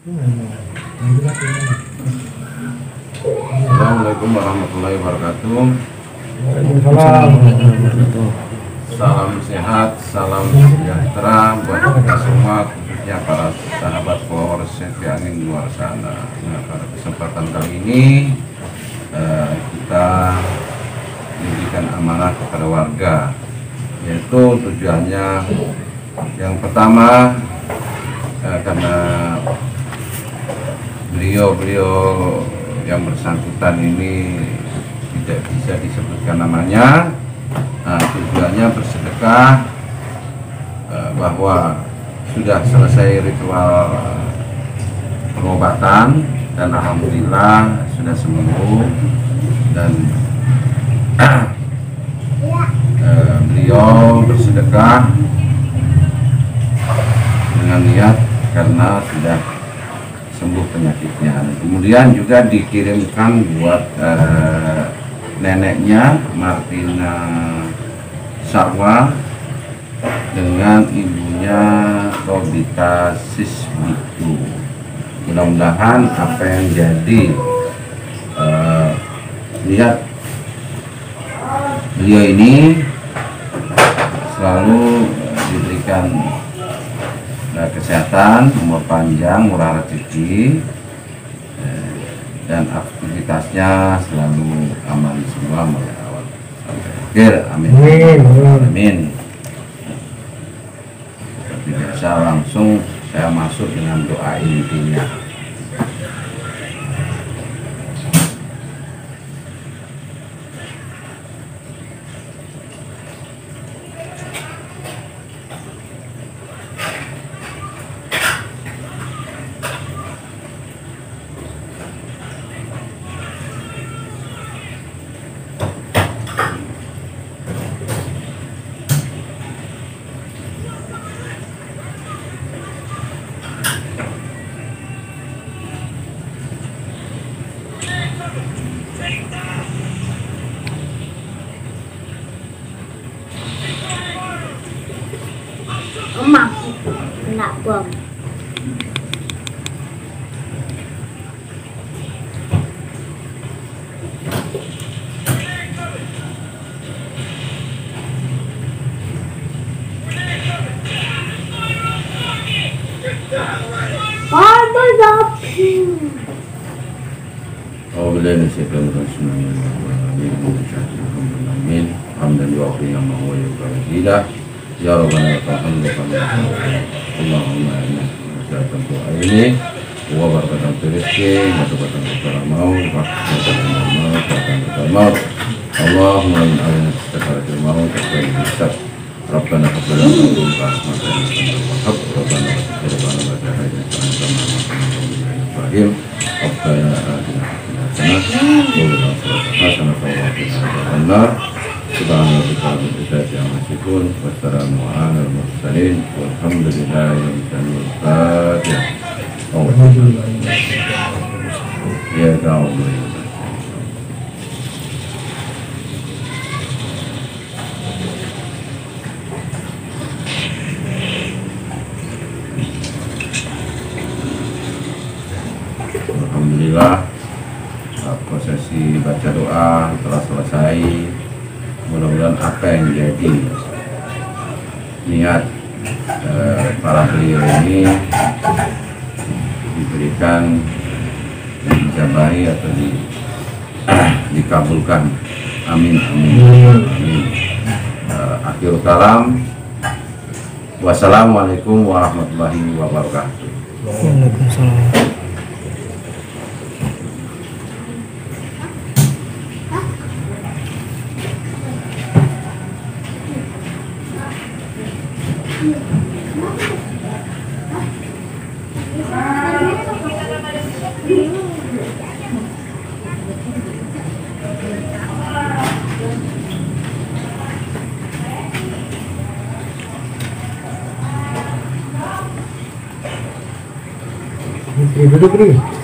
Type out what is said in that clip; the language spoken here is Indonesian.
Assalamualaikum warahmatullahi wabarakatuh. Salam sehat, salam sejahtera buat kita semua, khususnya para sahabat followers Chef Angin luar sana. Nah, pada kesempatan kali ini kita memberikan amanah kepada warga, yaitu tujuannya yang pertama karena beliau yang bersangkutan ini tidak bisa disebutkan namanya. Nah, tujuannya bersedekah bahwa sudah selesai ritual pengobatan dan alhamdulillah sudah sembuh, dan beliau bersedekah dengan niat karena sudah sembuh penyakitnya. Kemudian juga dikirimkan buat neneknya Martina Sarwa dengan ibunya Robita Siswiku. Mudah-mudahan apa yang jadi niat beliau ini selalu diberikan kesehatan, umur panjang, murah rezeki, dan aktivitasnya selalu aman semua mulai awal sampai akhir. Amin. Amin. Seperti biasa, langsung saya masuk dengan doa intinya. Emak kena bom. Ya Rabbana Allahumma inna nas'aluka ini wa barakatan rizqi wa barakatan maut wa barakatan maut. Allahumma inna alaina sakaratul maut wa hisab. Rabbana taqabbal minna rahmatan wa rabbana rabbana wa ta'ala Ibrahim. Rabbana atina hasanah wa qina Subhanallah yang masifun, wassalamu ala al-mursalin, walhamdulillahi rabbil alamin. Ya kaum alhamdulillah, prosesi baca doa telah selesai. Mudah-mudahan apa yang jadi niat para beliau ini diberikan, dijabahi atau dikabulkan. Amin, amin, amin. Akhirul kalam. Wassalamualaikum warahmatullahi wabarakatuh. Waalaikumsalam. Duduk.